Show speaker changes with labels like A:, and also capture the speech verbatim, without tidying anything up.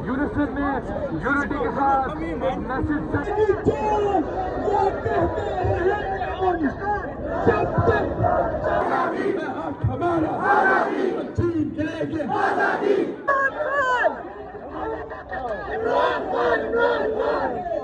A: Unison में unity के साथ मैसेज हमारा चीन के लिए आजादी।